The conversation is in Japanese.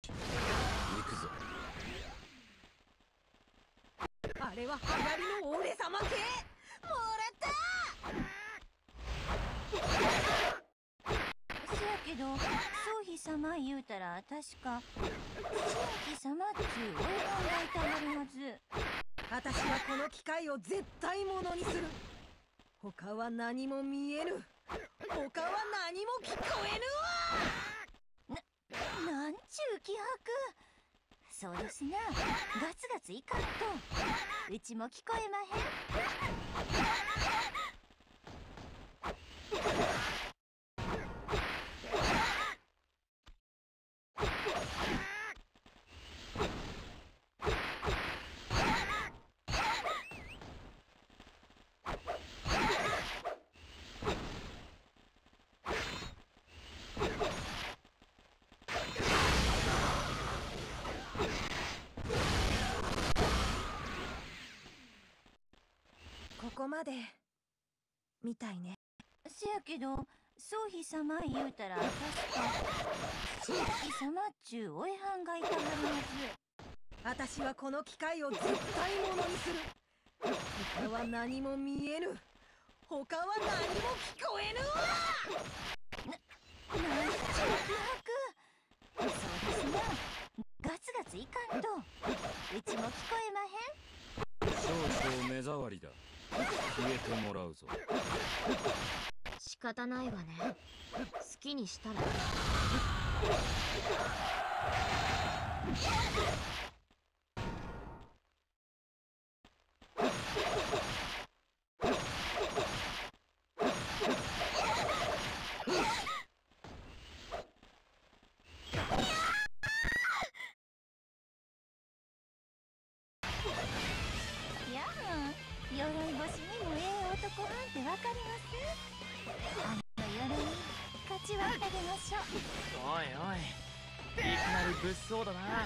行くぞ。 あれは流行りの俺様系。もらった。 せやけど、宗妃様言うたら確か千秋様っちゅうお考えたはるはず。 私はこの機械を絶対ものにする。他は何も見えぬ。他は何も聞こえぬわ。 なんちゅう気迫。そうですな。ガツガツいかんとうちも聞こえまへん。 ここまでみたいね。 せやけど、宗妃様言うたら確か千秋様っちゅうおえはんがいたはるはず。 私はこの機械を絶対ものにする。他は何も見えぬ。他は何も聞こえぬわ。 なんちゅう気迫。そうですな。ガツガツいかんとうちも聞こえまへん。 少々目障りだ。消えてもらうぞ。 仕方ないわね。好きにしたら。 やあ、鎧越しにもええ男はんってわかります？あの鎧勝ち割ってあげましょう。 おいおい、いきなり物騒だな。